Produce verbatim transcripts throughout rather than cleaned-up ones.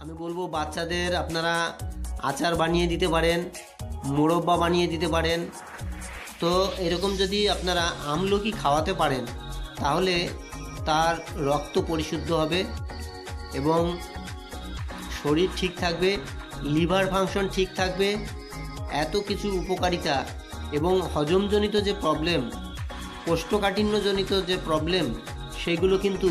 আমি বলবো বাচ্চাদের আপনারা আচার বানিয়ে দিতে পারেন, মোরব্বা বানিয়ে দিতে পারেন। তো এরকম যদি আপনারা আমলকি খাওয়াতে পারেন তাহলে তার রক্ত পরিশুদ্ধ হবে এবং শরীর ঠিক থাকবে, লিভার ফাংশন ঠিক থাকবে। এত কিছু উপকারিতা এবং হজমজনিত যে প্রবলেম, কোষ্ঠকাঠিন্যজনিত যে প্রবলেম, সেগুলো কিন্তু।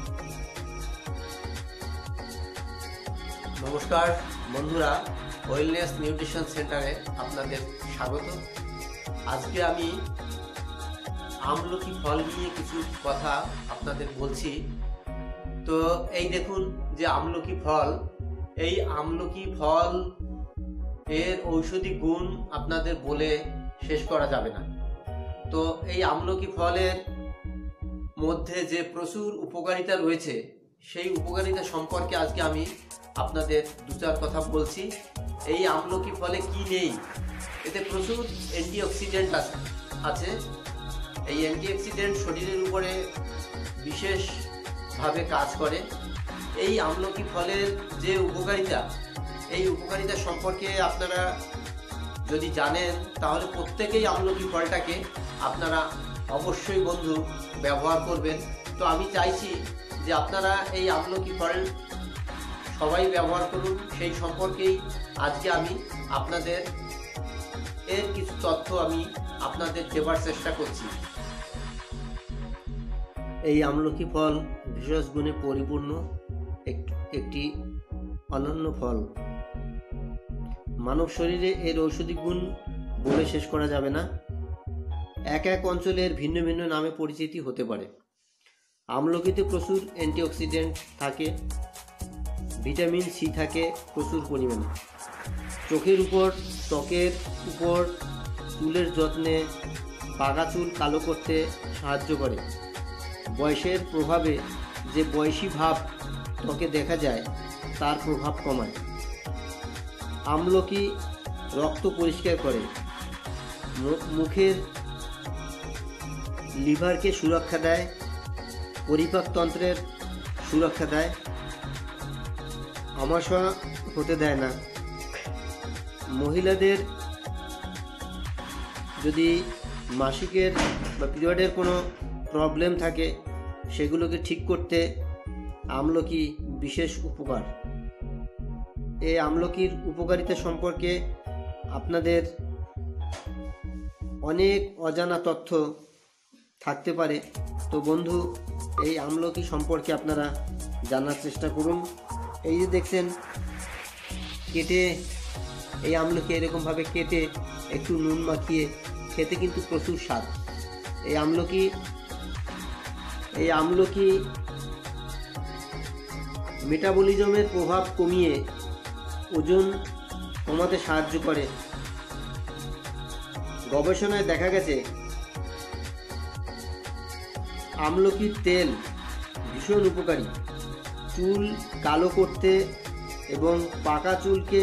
নমস্কার বন্ধুরা, ওয়েলনেস নিউট্রিশন সেন্টারে আপনাদের স্বাগত। আজকে আমি আমলকি ফল নিয়ে কিছু কথা আপনাদের বলছি। তো এই দেখুন যে আমলকি ফল, এই আমলকি ফল এর ঔষধি গুণ আপনাদের বলে শেষ করা যাবে না। তো এই আমলকি ফলের মধ্যে যে প্রচুর উপকারিতা রয়েছে, সেই উপকারিতা সম্পর্কে আজকে আমি আপনাদের দু চার কথা বলছি। এই আমলকি ফলে কি নেই? এতে প্রচুর অ্যান্টিঅক্সিডেন্ট আছে। এই অ্যান্টিঅক্সিডেন্ট শরীরের উপরে বিশেষভাবে কাজ করে। এই আমলকি ফলের যে উপকারিতা, এই উপকারিতা সম্পর্কে আপনারা যদি জানেন তাহলে প্রত্যেকেই আমলকি ফলটাকে আপনারা অবশ্যই বন্ধু ব্যবহার করবেন। তো আমি চাইছি যে আপনারা এই আমলকি ফল সবাই ব্যবহার করুন। সেই সম্পর্কেই আজকে আমি আপনাদের এর কিছু তথ্য আমি আপনাদের দেবার চেষ্টা করছি। এই আমলকি ফল বিশেষ গুণে পরিপূর্ণ একটি অনন্য ফল। মানব শরীরে এর ঔষধি গুণ বলে শেষ করা যাবে না। এক এক অঞ্চলের ভিন্ন ভিন্ন নামে পরিচিতি হতে পারে। আমলকিতে প্রচুর অ্যান্টিঅক্সিডেন্ট থাকে, ভিটামিন সি থাকে প্রচুর পরিমাণে। চোখের উপর, ত্বকের উপর, চুলের যত্নে, পাকা চুল কালো করতে সাহায্য করে। বয়সের প্রভাবে যে বয়সী ভাব ত্বকে দেখা যায় তার প্রভাব কমায়। আমলকি রক্ত পরিষ্কার করে, মুখের লিভারকে সুরক্ষা দেয়, পরিপাকতন্ত্রের সুরক্ষা দেয়, আমাশয় হতে দেয় না। মহিলাদের যদি মাসিকের বা পিরিয়ডের কোনো প্রবলেম থাকে সেগুলোকে ঠিক করতে আমলকি বিশেষ উপকার। এই আমলকির উপকারিতা সম্পর্কে আপনাদের অনেক অজানা তথ্য থাকতে পারে। তো বন্ধু, এই আমলকি সম্পর্কে আপনারা জানার চেষ্টা করুন। এই যে দেখছেন কেটে, এই আমলকি এরকমভাবে কেটে একটু নুন মাখিয়ে খেতে কিন্তু প্রচুর স্বাদ। এই আমলকি এই আমলকি মেটাবলিজমের প্রভাব কমিয়ে ওজন কমাতে সাহায্য করে। গবেষণায় দেখা গেছে আমলকির তেল ভীষণ উপকারী। চুল কালো করতে এবং পাকা চুলকে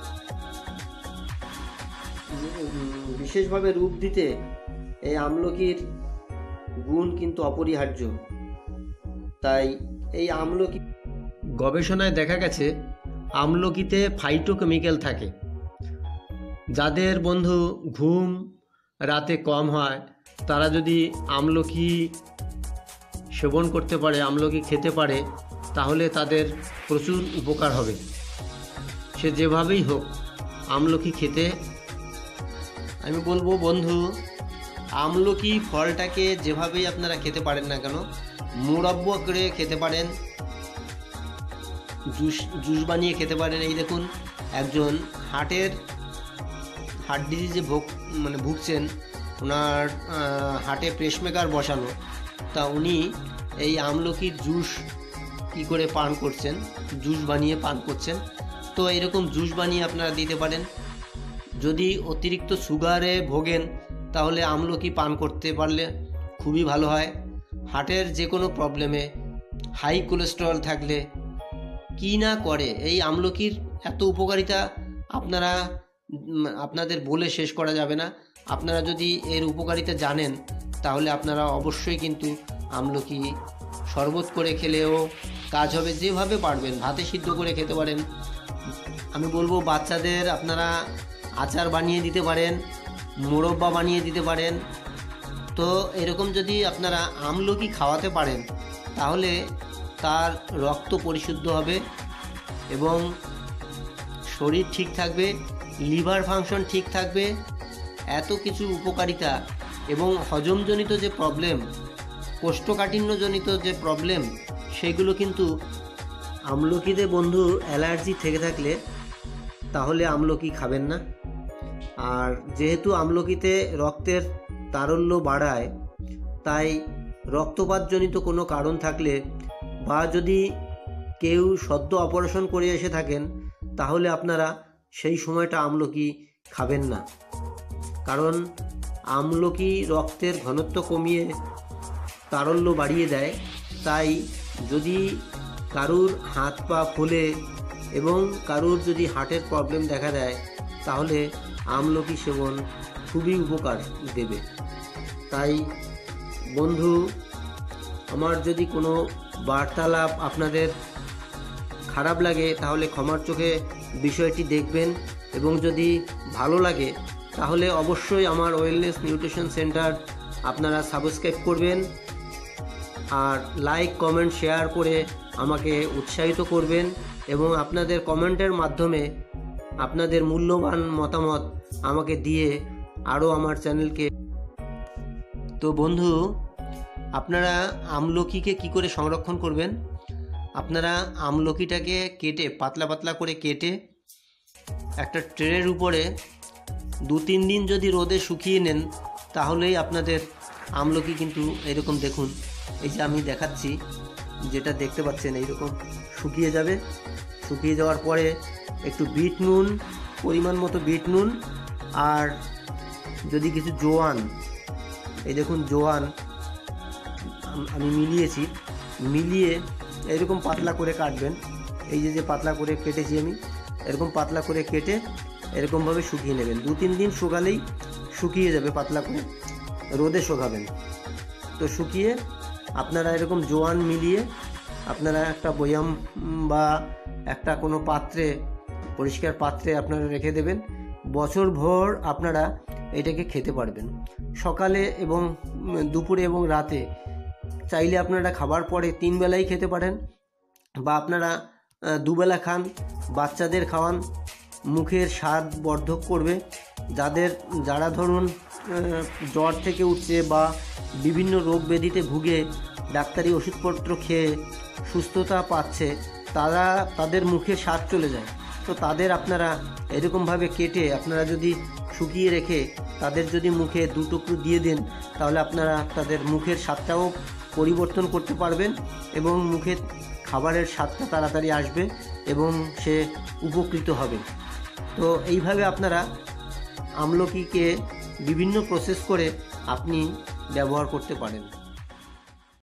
বিশেষভাবে রূপ দিতে এই আমলকির গুণ কিন্তু অপরিহার্য। তাই এই আমলকি, গবেষণায় দেখা গেছে আমলকিতে ফাইটোকেমিক্যাল থাকে। যাদের বন্ধু ঘুম রাতে কম হয় তারা যদি আমলকি সেবন করতে পারে, আমলকি খেতে পারে, তাহলে তাদের প্রচুর উপকার হবে। সে যেভাবেই হোক আমলকি খেতে, আমি বলবো বন্ধু, আমলকি ফলটাকে যেভাবেই আপনারা খেতে পারেন না কেন, মুরব্বা করে খেতে পারেন, জুস জুস বানিয়ে খেতে পারেন। এই দেখুন একজন হার্টের হার্ট ডিজিজে ভোগ মানে ভুগছেন, ওনার হার্টে পেসমেকার বসানো। তা উনি এই আমলকির জুস কী করে পান করছেন, জুস বানিয়ে পান করছেন। তো এরকম জুস বানিয়ে আপনারা দিতে পারেন। যদি অতিরিক্ত সুগারে ভোগেন তাহলে আমলকি পান করতে পারলে খুবই ভালো হয়। হার্টের যে কোনো প্রবলেমে, হাই কোলেস্টেরল থাকলে কি না করে, এই আমলকির এত উপকারিতা আপনারা আপনাদের বলে শেষ করা যাবে না। আপনারা যদি এর উপকারিতা জানেন তাহলে আপনারা অবশ্যই কিন্তু আমলকি শরবত করে খেলেও কাজ হবে। যেভাবে পারবেন ভাতে সিদ্ধ করে খেতে পারেন। আমি বলবো বাচ্চাদের আপনারা আচার বানিয়ে দিতে পারেন, মোরব্বা বানিয়ে দিতে পারেন। তো এরকম যদি আপনারা আমলকি খাওয়াতে পারেন তাহলে তার রক্ত পরিশুদ্ধ হবে এবং শরীর ঠিক থাকবে, লিভার ফাংশন ঠিক থাকবে। এত কিছু উপকারিতা এবং হজমজনিত যে প্রবলেম, কোষ্ঠকাঠিন্যজনিত যে প্রবলেম, সেগুলো কিন্তু আমলকিতে বন্ধু অ্যালার্জি থেকে থাকলে তাহলে আমলকি খাবেন না। আর যেহেতু আমলকিতে রক্তের তারল্য বাড়ায়, তাই রক্তপাতজনিত কোনো কারণ থাকলে বা যদি কেউ সদ্য অপারেশন করে এসে থাকেন তাহলে আপনারা সেই সময়টা আমলকি খাবেন না। কারণ আমলকি রক্তের ঘনত্ব কমিয়ে তারল্য বাড়িয়ে দেয়। তাই যদি কারুর হাত পা ফোলে এবং কারুর যদি হার্টের প্রবলেম দেখা দেয় তাহলে আমলকি সেবন খুবই উপকার দেবে। তাই বন্ধু, আমার যদি কোনো বার্তালাপ আপনাদের খারাপ লাগে তাহলে ক্ষমার চোখে বিষয়টি দেখবেন এবং যদি ভালো লাগে তাহলে অবশ্যই আমার ওয়েলনেস নিউট্রিশন সেন্টার আপনারা সাবস্ক্রাইব করবেন আর লাইক কমেন্ট শেয়ার করে আমাকে উৎসাহিত করবেন এবং আপনাদের কমেন্টের মাধ্যমে আপনাদের মূল্যবান মতামত আমাকে দিয়ে আরও আমার চ্যানেলকে। তো বন্ধু, আপনারা আমলকিকে কি করে সংরক্ষণ করবেন? আপনারা আমলকিটাকে কেটে পাতলা পাতলা করে কেটে একটা ট্রের উপরে দু তিন দিন যদি রোদে শুকিয়ে নেন তাহলেই আপনাদের আমলকি কিন্তু এরকম দেখুন, এই যে আমি দেখাচ্ছি যেটা দেখতে পাচ্ছেন এইরকম শুকিয়ে যাবে। শুকিয়ে যাওয়ার পরে একটু বিট নুন, পরিমাণ মতো বিট নুন আর যদি কিছু জোয়ান, এই দেখুন জোয়ান আমি মিলিয়েছি, মিলিয়ে এরকম পাতলা করে কাটবেন। এই যে যে পাতলা করে কেটেছি আমি, এরকম পাতলা করে কেটে এরকমভাবে শুকিয়ে নেবেন। দু তিন দিন শুকালেই শুকিয়ে যাবে, পাতলা করে রোদে শুকাবেন। তো শুকিয়ে আপনারা এরকম জোয়ান মিলিয়ে আপনারা একটা বয়াম বা একটা কোনো পাত্রে, পরিষ্কার পাত্রে আপনারা রেখে দেবেন। বছরভর আপনারা এটাকে খেতে পারবেন। সকালে এবং দুপুরে এবং রাতে চাইলে আপনারা খাবার পরে তিন বেলাই খেতে পারেন বা আপনারা দুবেলা খান, বাচ্চাদের খাওয়ান, মুখের স্বাদ বর্ধক করবে। যাদের যারা ধরুন জ্বর থেকে উঠছে বা বিভিন্ন রোগ ব্যাধিতে ভুগে ডাক্তারি ওষুধপত্র খেয়ে সুস্থতা পাচ্ছে, তারা তাদের মুখে স্বাদ চলে যায়। তো তাদের আপনারা এরকমভাবে কেটে আপনারা যদি শুকিয়ে রেখে তাদের যদি মুখে দু টুকরো দিয়ে দেন তাহলে আপনারা তাদের মুখের স্বাদটাও পরিবর্তন করতে পারবেন এবং মুখের খাবারের স্বাদটা তাড়াতাড়ি আসবে এবং সে উপকৃত হবে। তো এইভাবে আপনারা আমলকিকে বিভিন্ন প্রসেস করে আপনি ব্যবহার করতে পারেন।